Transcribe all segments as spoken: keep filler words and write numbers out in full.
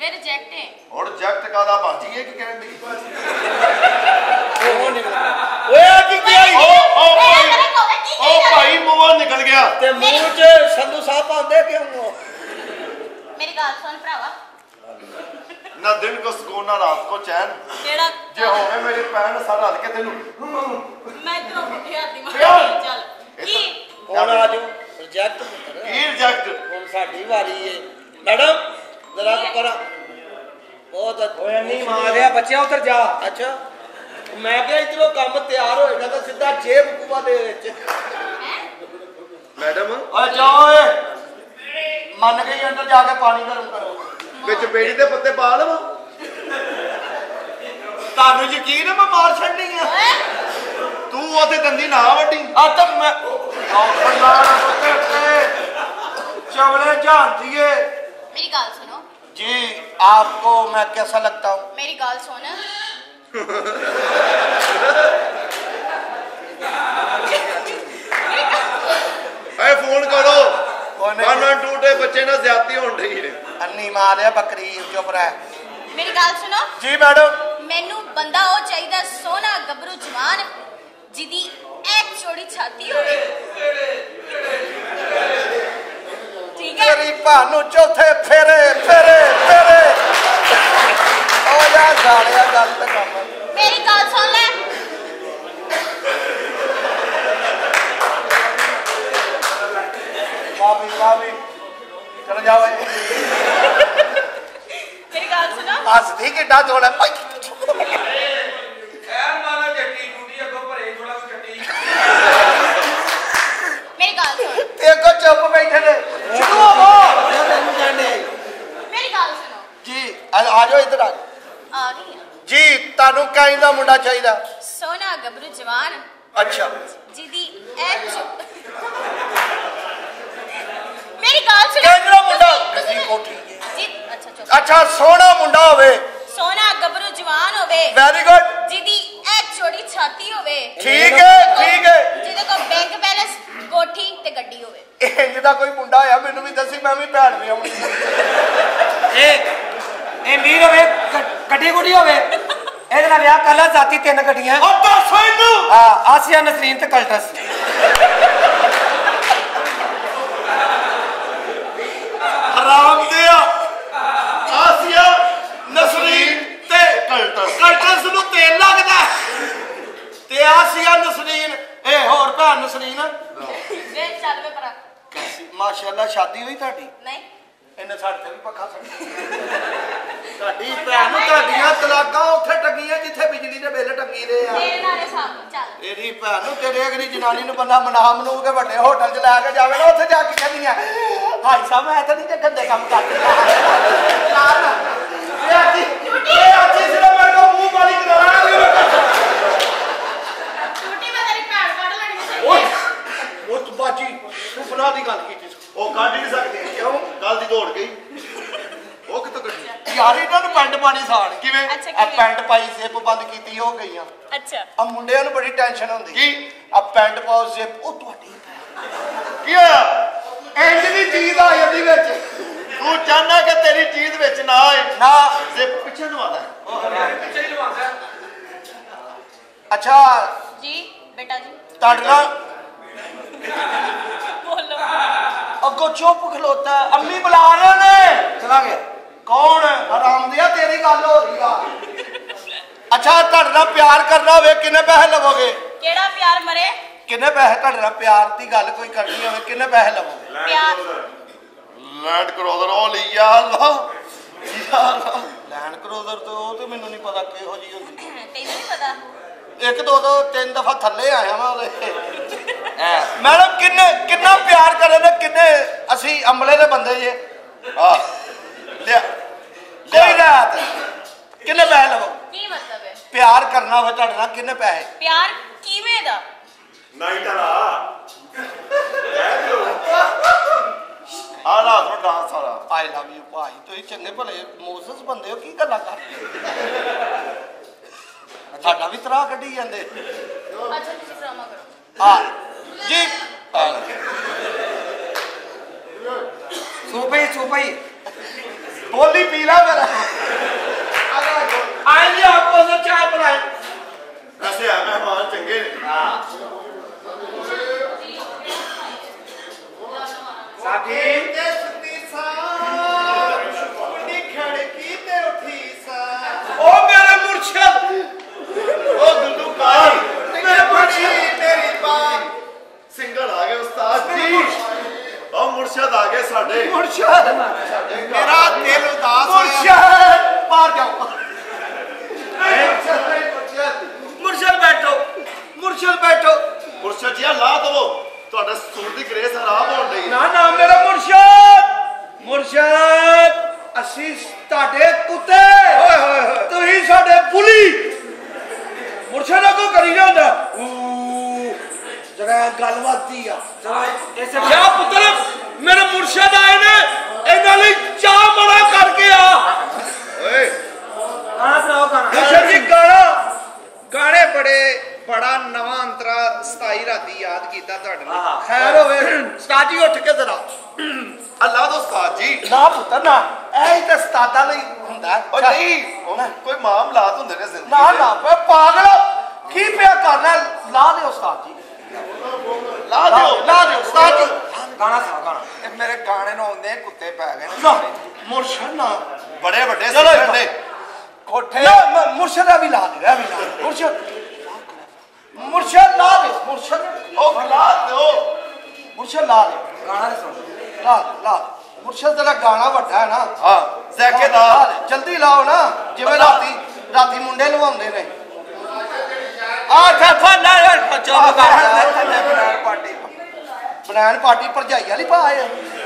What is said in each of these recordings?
ਵੇ reject ਹੈ ਹੁਣ reject ਕਾਦਾ ਬਾਜੀ ਹੈ ਕਿ ਕਹਿਣ ਦੀ ਉਹ ਨਿਕਲ ਓਏ ਆ ਕੀ ਗਿਆ ਓ ਓ ਭਾਈ ਓ ਭਾਈ ਮੂੰਹੋਂ ਨਿਕਲ ਗਿਆ ਤੇ ਮੂੰਹ 'ਚ ਸੰਧੂ ਸਾਹਿਬ ਪਾਉਂਦੇ ਕਿਉਂ मेरी गाल सुन भरावा ना दिन को सुकून ना रात को चैन केड़ा जे होवे मेरी भैन सारा हल के तेनू मैं इधरों पुठे हाथी मार चल की ਹੁਣ ਆ ਜਾਓ ਰਿਜੈਕਟ ਕੀ ਰਿਜੈਕਟ ਹੁਣ ਸਾਡੀ ਵਾਰੀ ਏ ਮੈਡਮ ਜ਼ਰਾ ਕਰਾ ਬਹੁਤ ਓਏ ਨਹੀਂ ਮਾਰਿਆ ਬੱਚਿਆ ਉਧਰ ਜਾ ਅੱਛਾ ਮੈਂ ਕਿਹਾ ਇਧਰੋਂ ਕੰਮ ਤਿਆਰ ਹੋਏਗਾ ਤਾਂ ਸਿੱਧਾ ਜੇਬ ਕੂਆ ਦੇ ਵਿੱਚ मैडम ਓਏ ਜਾਓ ਓਏ ਮੰਨ ਗਈ ਅੰਦਰ ਜਾ ਕੇ ਪਾਣੀ ਗਰਮ ਕਰੋ ਵਿੱਚ ਬੇੜੀ ਦੇ ਪੱਤੇ ਪਾ ਲਵਾਂ ਤੁਹਾਨੂੰ ਯਕੀਨ ਹੈ ਮੈਂ ਮਾਰ ਛੱਡਣੀ ਆ ਤੂੰ ਉਹਦੇ ਦੰਦੀ ਨਾ ਵੱਡੀ ਆ ਤਾਂ ਮੈਂ ਅੱਲਾ ਪੁੱਤੇ चवले जानती है मेरी गाल सुनो जी आपको मैं कैसा लगता हूँ मेरी गाल सुन ए फोन करो वन टू डे बच्चे ना ज्यादती हो रही है अन्नी मारिया बकरी चुप रह मेरी गाल सुनो जी मैडम मैनू बंदा हो चाहिए सोहना गबरू जवान जिदी एक चौड़ी छाती होवे ठीक है तेरी भानू चौथे फेरे फेरे फेरे ओ यार गालिया गलत काम मेरी गाल सुन ले मामी मामी चलो जाओ मेरी गाल सुनो हंसदी किड्डा जोड़ा ਐ ਮਾਰਾ ਜੱਟੀ ਟੂਟੀ ਅੱਗੋਂ ਭਰੇ ਥੋੜਾ ਕੋ ਜੱਟੀ मेरी गाल सुन देखो चुप बैठे ने शुरू हो मेरी गाल सुनो जी आ जाओ इधर आ आ गई है जी तानू कहंदा मुंडा चाहिदा सोहना गबरू जवान अच्छा जिदी एक मेरी गाल सुनो कहंदा मुंडा तुसी- जी कोठी जी अच्छा चुप अच्छा सोना मुंडा होवे सोहना गबरू जवान होवे वेरी गुड जिदी एक चौड़ी छाती होवे ठीक है ठीक है जिदे को बैंक बैलेंस कोठी ते गड्डी होवे इंज दा कोई मुंडा आया मैनू भी दसी मैं भी भैन वे आउणी ए ए मीर होवे गड्डी गुड्डी होवे ਇਹਦੇ ਨਾਲ ਵਿਆਹ ਕਰ ਲਾ ਜਾਤੀ ਤਿੰਨ ਗੱਡੀਆਂ ओ दस इनू ਹਾਂ ਆਸੀਆ ਨਸਰੀਨ ਤੇ ਕਲਟਸ हराम दिया आसिया नसरीन ते कल्टस ਕਲਟਸ ਨੂੰ ਤੇਲ ਲੱਗਦਾ ਤੇ ਆਸੀਆ ਨਸਰੀਨ ਇਹ ਹੋਰ ਭੈਣ ਨਸਰੀਨ वे चल वे परा ਮਾਸ਼ਾਅੱਲਾ ਸ਼ਾਦੀ ਹੋਈ ਤੁਹਾਡੀ नहीं ਇਹਨੇ ਸਾਡੇ ਤੇ ਵੀ ਪੱਖਾ ਛੱਡਿਆ ਤੁਹਾਡੀ ਭੈਣ ਨੂੰ ਤੁਹਾਡੀਆਂ ਤਲਾਕਾਂ ਉੱਥੇ ਟੰਗੀਆਂ ਜਿੱਥੇ ਬਿਜਲੀ ਦੇ ਬਿੱਲ ਟੰਗੀ ਰਹੇ ਆ तेरे नाले साहब चल ਤੇਰੀ ਭੈਣ ਨੂੰ ਤੇਰੇ ਅਗਲੀ ਜਨਾਨੀ ਨੂੰ ਬੰਦਾ ਮਨਾਮ ਨੂੰ ਕੇ ਵੱਡੇ ਹੋਟਲ 'ਚ ਲੈ ਕੇ ਜਾਵੇ ਨਾ ਉੱਥੇ ਜਾ ਕੇ ਕਹਿੰਦੀਆਂ ਹਾਈ ਸਾਹਿਬ ਮੈਂ ਤਾਂ ਨਹੀਂ ਜੇ ਗੰਦੇ ਕੰਮ ਕਰਦੀ ਨਾ ਨਾ ਇਹ ਅੱਜੀ ਇਹ ਅੱਜੀ ਸਿਰੇ ਮੇਰੇ ਕੋ ਮੂੰਹ ਪਾਣੀ ਕਰਾਣਾ छुट्टी में तेरी भैन काट लेनी ਓਏ चाहिए ਉਹ ਤੂੰ ਬਾਜੀ ਤੂੰ ਬਣਾ ਦੀ ਗੱਲ ਕੀਤੀ ਉਹ ਕੱਢ ਨਹੀਂ ਸਕਦੇ ਕਿਉਂ ਕੱਲ ਦੀ ਦੌੜ ਗਈ ਉਹ ਕਿੱਥੋਂ ਕੱਢੀ ਯਾਰ ਇਹਨਾਂ ਨੂੰ ਪੈਂਟ ਪਾਣੀ ਸਾੜ ਕਿਵੇਂ अच्छा ਆ किवें? ਪੈਂਟ ਪਾਈ ਜ਼ਿਪ ਬੰਦ ਕੀਤੀ ਹੋ ਗਈਆਂ अच्छा ਆ ਮੁੰਡਿਆਂ ਨੂੰ ਬੜੀ ਟੈਨਸ਼ਨ ਹੁੰਦੀ ਕੀ? ਆ ਪੈਂਟ ਪਾਓ ਜ਼ਿਪ ਉਹ ਤੁਹਾਡੀ ਕੀ ਹੋਇਆ ਇੰਜ ਦੀ ਚੀਜ਼ ਆ ਜਾਂਦੀ ਵਿੱਚ ਤੂੰ ਚਾਹਨਾ ਕਿ ਤੇਰੀ ਚੀਜ਼ ਵਿੱਚ ਨਾ ਆਏ ਨਾ ਜ਼ਿਪ ਪਿੱਛੇ ਨੂੰ ਆਦਾ ਪਿੱਛੇ ਹੀ ਲਵਾਉਂਦਾ ਅੱਛਾ जी बेटा जी ਤੁਹਾਡਾ बोलो ਅੱਗੋਂ ਚੁੱਪ ਖਲੋਤਾ ਅੰਮੀ ਬੁਲਾ ਰਹੇ ਨੇ ਚਲਾ ਗਿਆ ਕੌਣ ਹਰਾਮ ਦਿਆ ਤੇਰੀ ਗੱਲ ਹੋ ਰਹੀ ਆ ਅੱਛਾ ਤੁਹਾਡੇ ਨਾਲ ਪਿਆਰ ਕਰਨਾ ਹੋਵੇ ਕਿੰਨੇ ਪੈਸੇ ਲਵੋਗੇ केड़ा प्यार मरे ਕਿੰਨੇ ਪੈਸੇ ਤੁਹਾਡੇ ਨਾਲ ਪਿਆਰ ਦੀ ਗੱਲ ਕੋਈ ਕਰਨੀ ਹੋਵੇ ਕਿੰਨੇ ਪੈਸੇ ਲਵੋਗੇ प्यार ਲੈਂਡ ਕਰੋਜ਼ਰ ਉਹ ਲਈ ਆ ਅੱਲਾ ਯਾ ਅੱਲਾ ਲੈਂਡ ਕਰੂਜ਼ਰ ਤੋਂ ਉਹ ਤੇ ਮੈਨੂੰ ਨਹੀਂ ਪਤਾ ਕਿਹੋ ਜੀ ਹੁੰਦੀ तेनू नहीं पता ਇੱਕ ਦੋ ਦੋ ਤਿੰਨ ਦਫਾ ਥੱਲੇ ਆਇਆ ਮੈਂ ਉਹਦੇ ਮੈਡਮ ਕਿੰਨੇ ਕਿੰਨਾ ਪਿਆਰ ਕਰੇ ਨੇ ਕਿੰਨੇ ਅਸੀਂ ਅਮਲੇ ਦੇ ਬੰਦੇ ਜੇ ਆ ਲਿਆ ਕੋਈ ਰਾਤ ਕਿੰਨੇ ਪੈਸੇ ਲਵੋ की मतलब है ਪਿਆਰ ਕਰਨਾ ਹੋਵੇ ਤੁਹਾਡੇ ਨਾਲ ਕਿੰਨੇ ਪੈਸੇ प्यार किवें दा ਨਹੀਂ ਤਾਂ ਆ ਰਾਤ ਨੂੰ ਡਾਂਸ ਵਾਲਾ ਆਈ ਲਵ ਯੂ ਭਾਈ ਤੁਸੀਂ ਚੰਗੇ ਭਲੇ ਮੋਸਸ ਬੰਦੇ ਹੋ ਕੀ ਗੱਲਾਂ ਕਰ ਸਾਡਾ ਵੀ ਤਰਾ ਕੱਢੀ ਜਾਂਦੇ अच्छा तुसी ड्रामा करो ਆ ਜੀ ਸੂਪਈ ਸੂਪਈ ਬੋਲੀ ਪੀ ਲਾ ਮੇਰਾ ਤੁਹਾਡੇ ਕੁੱਤੇ ਓਏ ਹੋਏ ਹੋਏ ਤੁਸੀਂ ਸਾਡੇ ਬੁਲੀ ਮੁਰਸ਼ਦ ਕੋ ਕਰੀ ਜਾਂਦਾ ਜਰਾ ਗੱਲਬਾਤ ਦੀ ਆ ਇਸੇ ਕਿਆ ਪੁੱਤਰ ਮੇਰੇ ਮੁਰਸ਼ਦ ਆਏ ਨੇ ਇਹਨਾਂ ਲਈ ਚਾਹ ਬਣਾ ਕਰਕੇ ਆ ਓਏ ਗਾਣਾ ਸੁਣਾਓ ਗਾਣਾ ਮੁਰਸ਼ਦ ਜੀ ਗਾਣਾ ਗਾਣੇ ਬੜੇ ਬੜਾ ਨਵਾਂ ਅੰਤਰਾ ਸਤਾਈ ਰਾਤੀ ਯਾਦ ਕੀਤਾ ਤੁਹਾਡੇ ਨਾਲ ਆਹ ਖੈਰ ਹੋਵੇ ਉਸਤਾਦ ਜੀ ਉੱਠ ਕੇ ਜ਼ਰਾ ਅੱਲਾਹ ਦਾ ਉਸਤਾਦ ਜੀ ਨਾ ਪੁੱਤਰ ਨਾ ਇਹ ਹੀ ਤਾਂ ਉਸਤਾਦਾਂ ਲਈ ਹੁੰਦਾ ਹੈ। ਓ ਨਹੀਂ ਉਹ ਕੋਈ ਮਾਮਲਾਤ ਹੁੰਦੇ ਨੇ ਜ਼ਿੰਦਗੀ ਨਾ ਦੇ। ਨਾ ਓਏ ਪਾਗਲ ਕੀ ਪਿਆ ਕਰਨਾ ਲਾ ਦੇ ਉਸਤਾਦ ਜੀ ਲਾ ਦਿਓ ਲਾ ਦੇ ਉਸਤਾਦ ਜੀ ਗਾਣਾ ਸੁਣਾਓ ਗਾਣਾ ਇਹ ਮੇਰੇ ਗਾਣੇ ਨੂੰ ਆਉਂਦੇ ਕੁੱਤੇ ਪੈ ਗਏ ਨੇ ਨਾ ਮੁਰਸ਼ਦ ਨਾ ਬੜੇ ਵੱਡੇ ਚਲੋ ਸਿੰਗਰ ਨੇ ਕੋਠੇ ਨਾ ਮ- ਮੁਰਸ਼ਦ ਆ ਵੀ ਲਾ ਦੇ ਆ ਵੀ ਲਾ ਦੇ। ਮੁਰਸ਼ਦ ਮੁਰਸ਼ਦ ਲਾ ਦੇ ਮੁਰਸ਼ਦ ਉਹ ਲਾ ਦਿਓ ਮੁਰਸ਼ਦ ਲਾ ਦੇ ਗਾਣਾ ਸੁਣੋ ਲਾ ਦੇ, ਲਾ ਦੇ। ਮੁਰਸ਼ਦ ਦਾ ਗਾਣਾ ਵੱਡਾ ਹੈ ਨਾ ਹਾਂ ਜ਼ੈਕੇ ਲਾ ਦਾ ਦੇ, ਜਲਦੀ ਲਾਓ ਨਾ ਜਿਵੇਂ ਰਾਤੀ ਰਾਤੀ ਮੁੰਡੇ ਲਵਾਉਂਦੇ ਨੇ ਆ ਠਾਫਾ ਨਾ ਯਾਰ ਚੋਪ ਪਾਰਟੀ ਬਨਾਨ ਪਾਰਟੀ ਭਰਜਾਈ ਵਾਲੀ ਪਾ ਆਏ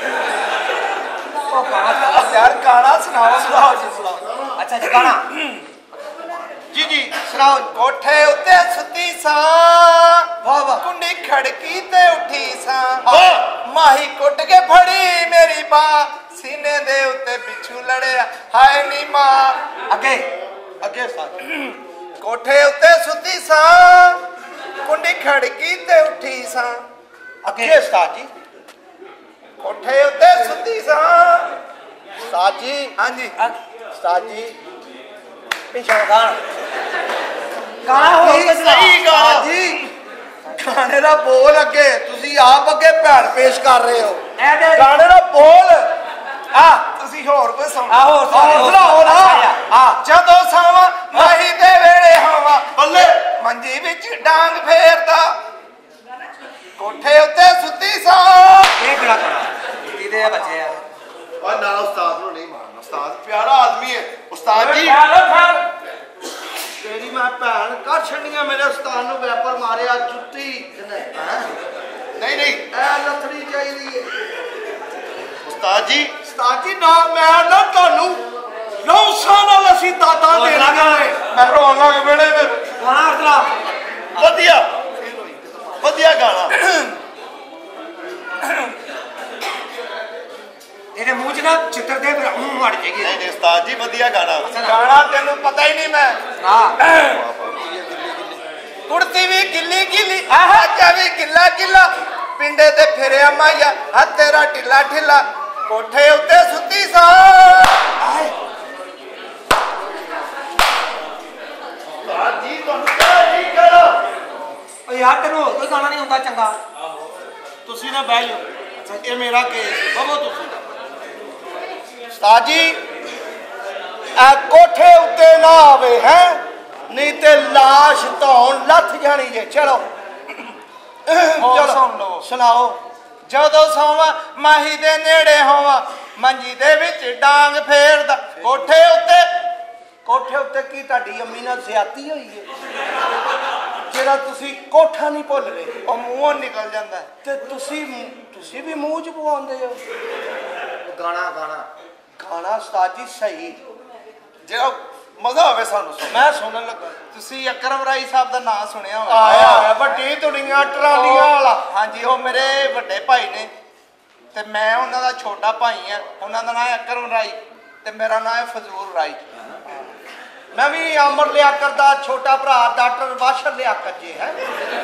ਉਹ ਗਾਣਾ ਯਾਰ ਗਾਣਾ ਸੁਣਾਓ ਸੁਣਾਓ ਜੀ ਸੁਣਾਓ ਅੱਛਾ ਜੀ ਗਾਣਾ ਜੀ ਜੀ ਸੁਣਾਓ ਕੋਠੇ ਉੱਤੇ ਸੁੱਤੀ ਸਾਂ ਵਾਹ ਵਾਹ ਕੁੰਡੀ ਖੜਕੀ ਤੇ ਉੱਠੀ ਸਾਂ ਵਾਹ। ਮਾਹੀ ਕੁੱਟ ਕੇ ਫੜੀ ਮੇਰੀ ਬਾਹ ਸੀਨੇ ਦੇ ਉੱਤੇ ਪਿੱਛੂ ਲੜਿਆ ਹਾਏ ਨੀ ਮਾਂ ਅੱਗੇ ਅੱਗੇ ਸਾਥ ਕੋਠੇ ਉੱਤੇ ਸੁੱਤੀ ਸਾਂ ਕੁੰਡੀ ਖੜਕੀ ਤੇ ਉੱਠੀ ਸਾਂ ਅੱਗੇ ਉਸਤਾਦ ਜੀ ਕੋਠੇ ਉੱਤੇ ਸੁੱਤੀ ਸਾਂ ਉਸਤਾਦ ਜੀ ਹਾਂਜੀ ਉਸਤਾਦ ਜੀ ਪਿਛਾ ਗਾਣਾ ਗਾਣਾ ਹੋ ਕੀ ਸਹੀ ਗਾ ਜੀ ਗਾਣੇ ਦਾ ਬੋਲ ਅੱਗੇ ਤੁਸੀਂ ਆਪ ਅੱਗੇ ਭੈਣ ਪੇਸ਼ ਕਰ ਰਹੇ ਹੋ ਇਹਦੇ ਗਾਣੇ ਦਾ ਬੋਲ ਆ ਤੁਸੀਂ ਹੋਰ ਕੋਈ ਸੁਣ ਆਹੋ ਹੌਸਲਾ ਹੋ ਨਾ ਆ ਜਦੋਂ ਸਾਵਾਂ ਮਾਹੀ ਦੇ ਵੇਲੇ ਹੋਵਾਂ ਬੱਲੇ ਮੰਜੀ ਵਿੱਚ ਡਾਂਗ ਫੇਰਦਾ ਕੋਠੇ ਉੱਤੇ ਸੁੱਤੀ ਸਾਂ ਇਹ ਕਿਹੜਾ ਗਾਣਾ ਕਿਹਦੇ ਆ ਬੱਚੇ ਆ ਓ ਨਾ ਉਸਤਾਦ ਨੂੰ ਨਹੀਂ ਮਾਰਨਾ ਉਸਤਾਦ ਪਿਆਰਾ ਆਦਮੀ ਹੈ ਉਸਤਾਦ ਜੀ ਤੇਰੀ ਮੈਂ ਭੈਣ ਕਰ ਛੱਡੀਆਂ ਮੇਰੇ ਉਸਤਾਦ ਨੂੰ ਵੈਪਰ ਮਾਰਿਆ ਜੁੱਤੀ ਹੈਂ? ਨਹੀਂ ਨਹੀਂ ਇਹ ਲੱਥੜੀ ਚਾਹੀਦੀ ਹੈ ਉਸਤਾਦ ਜੀ ਉਸਤਾਦ ਜੀ ਨਾ ਮੈਂ ਨਾ ਤੁਹਾਨੂੰ ਨੌ ਸਾਲ ਨਾਲ ਅਸੀਂ ਦਾਦਾ ਦੇ ਲਾਂਗੇ ਮੈਂ ਰੋਣ ਲੱਗ ਵੇਲੇ ਗਾਣਾ ਅਰਤਲਾ ਵਧੀਆ ਵਧੀਆ ਗਾਣਾ ਇਹਦੇ ਮੂੰਹ 'ਚ ਨਾ ਚਿੱਤਰ ਦੇ ਫਿਰ ਮੂੰਹ ਵੜ ਜਾਏਗੀ ਨਹੀਂ ਨਹੀਂ ਉਸਤਾਦ ਜੀ ਵਧੀਆ ਗਾਣਾ ਗਾਣਾ ਤੈਨੂੰ ਪਤਾ ਹੀ ਨਹੀਂ ਮੈਂ ਹਾਂ ਕੁੜਤੀ ਵੀ ਗਿੱਲੀ ਗਿੱਲੀ ਆਜਾ ਵੀ ਗਿੱਲਾ ਗਿੱਲਾ ਪਿੰਡੇ ਤੇ ਫਿਰਿਆ ਮਾਇਆ ਹੱਥ ਤੇਰਾ ਢਿੱਲਾ ਢਿੱਲਾ ਕੋਠੇ ਉੱਤੇ ਸੁੱਤੀ ਸਾਂ ਉਸਤਾਦ ਜੀ ਤੁਹਾਨੂੰ ਕਿਹਾ ਨਹੀਂ ਕਰੋ ਓ ਯਾਰ ਤੈਨੂੰ ਹੋਰ ਕੋਈ ਗਾਣਾ ਨਹੀਂ ਆਉਂਦਾ ਚੰਗਾ ਤੁਸੀਂ ਨਾ ਬਹਿ ਜਾਓ ਇਹ ਮੇਰਾ ਕੇਸ ਬਵੋ ਤੁਸੀਂ ਉਸਤਾਦ ਜੀ ਇਹ ਕੋਠੇ ਉੱਤੇ ਨਾ ਆਵੇ ਹੈ ਨਹੀਂ ਤੇ ਲਾਸ਼ ਧੌਣ ਲੱਥ ਜਾਣੀ ਜੇ ਚਲੋ ਹੋਰ ਸੁਣ ਲਓ ਸੁਣਾਓ ਜਦੋਂ ਸੌਵਾਂ ਮਾਹੀ ਦੇ ਨੇੜੇ ਹੋਵਾਂ ਮੰਜੀ ਦੇ ਵਿੱਚ ਡਾਂਗ ਫੇਰਦਾ ਕੋਠੇ ਉੱਤੇ ਕੋਠੇ ਉੱਤੇ ਕੀ ਤੁਹਾਡੀ ਅੰਮੀ ਨਾਲ ਜ਼ਿਆਦਤੀ ਹੋਈ ਹੈ ਜਿਹੜਾ ਤੁਸੀਂ ਕੋਠਾ ਨਹੀਂ ਭੁੱਲ ਰਹੇ ਉਹ ਮੂੰਹੋਂ ਨਿਕਲ ਜਾਂਦਾ ਤੇ ਤੁਸੀਂ ਤੁਸੀਂ ਵੀ ਮੂੰਹ 'ਚ ਪਵਾਉਂਦੇ ਹੋ ਗਾਣਾ ਗਾਣਾ ਗਾਣਾ ਉਸਤਾਦ ਜੀ ਸਹੀ ਜਿਹੜਾ ਮਜ਼ਾ ਆਵੇ ਸਾਨੂੰ ਸੁਣ ਮੈਂ ਸੁਣਨ ਲੱਗਾ ਤੁਸੀਂ ਅਕਰਮ ਰਾਈ ਸਾਹਿਬ ਦਾ ਨਾਮ ਸੁਣਿਆ ਹੋਣਾ ਆਇਆ ਹੋਇਆ ਵੱਡੀ ਤੁੜੀਆਂ ਟਰਾਲੀਆਂ ਵਾਲਾ ਹਾਂਜੀ ਉਹ ਮੇਰੇ ਵੱਡੇ ਭਾਈ ਨੇ ਤੇ ਮੈਂ ਉਹਨਾਂ ਦਾ ਛੋਟਾ ਭਾਈ ਆ ਉਹਨਾਂ ਦਾ ਨਾਮ ਹੈ ਅਕਰਮ ਰਾਈ ਤੇ ਮੇਰਾ ਨਾਮ ਹੈ ਫਜ਼ੂਲ ਰਾਈ ਮੈਂ ਵੀ ਅਮਰ ਲਿਆਕਤ ਦਾ ਛੋਟਾ ਭਰਾ ਡਾਕਟਰ ਵਾਸ਼ਰ ਲਿਆਕਤ ਜੀ ਹੈ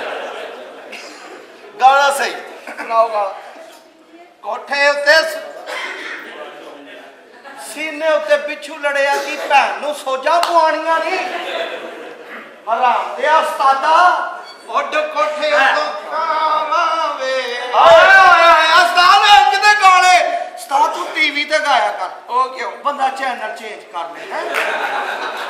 ਗਾਣਾ ਸਹੀ ਸੁਣਾਓ ਗਾਣਾ ਕੋਠੇ ਉੱਤੇ ਸੁ- ਸੀਨੇ ਉੱਤੇ ਪਿੱਛੂ ਲੜਿਆ ਕਿ ਭੈਣ ਨੂੰ ਸੋਜਾ ਪਵਾਣੀਆਂ ਨਹੀਂ ਹਰਾਮ ਦੇ ਉਸਤਾਦਾ ਉੱਡ ਕੋਠੇ ਉੱਤੋਂ ਕਾਵਾਂ ਵੇ ਆਇਆ ਆਇਆ ਉਸਤਾਦ ਇੰਜ ਦੇ ਗਾਣੇ ਉਸਤਾਦ ਤੂੰ ਟੀਵੀ ਤੇ ਗਾਇਆ ਕਰ ਉਹ ਕਿਉਂ ਬੰਦਾ ਚੈਨਲ ਚੇਂਜ ਕਰ ਲੈ ਹੈ